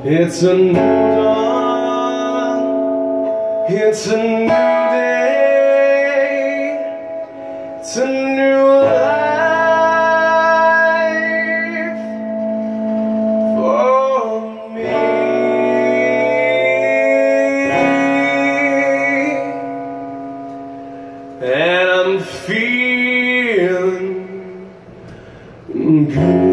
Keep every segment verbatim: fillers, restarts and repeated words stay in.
It's a new dawn, it's a new day, it's a new life for me. And I'm feeling good.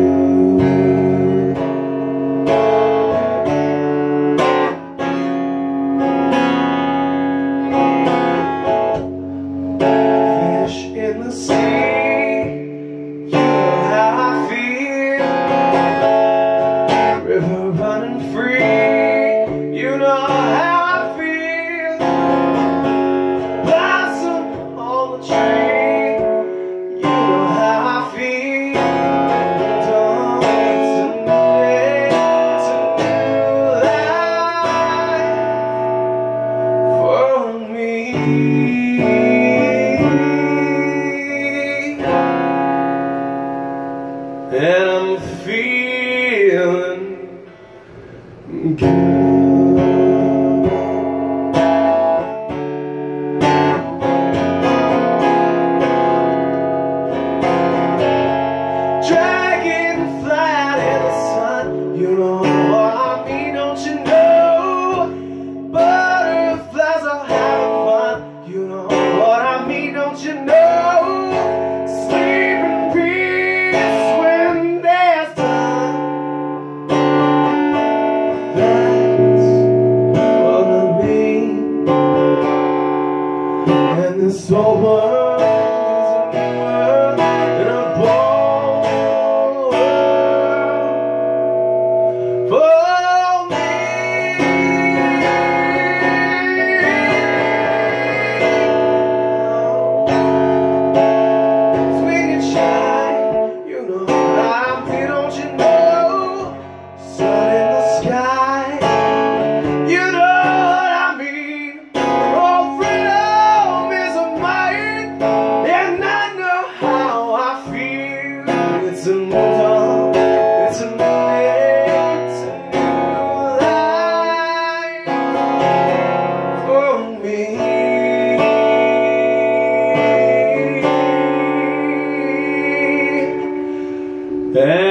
In the sea, you know how I feel. River running free, you know how I feel. Blossom on the tree, you know how I feel. Dawn, it's a new day, it's a new life for me. And I'm feeling good. Dragonfly in the sun, you know what I mean, don't you know? Butterflies are having fun, you know what I mean, don't you know? And this whole world is a new world, and a bold world for me. Swing and shine, you know how I feel, don't you know? Sun in the sky, you know. It's a new dawn, it's a new day, it's a new life for me. And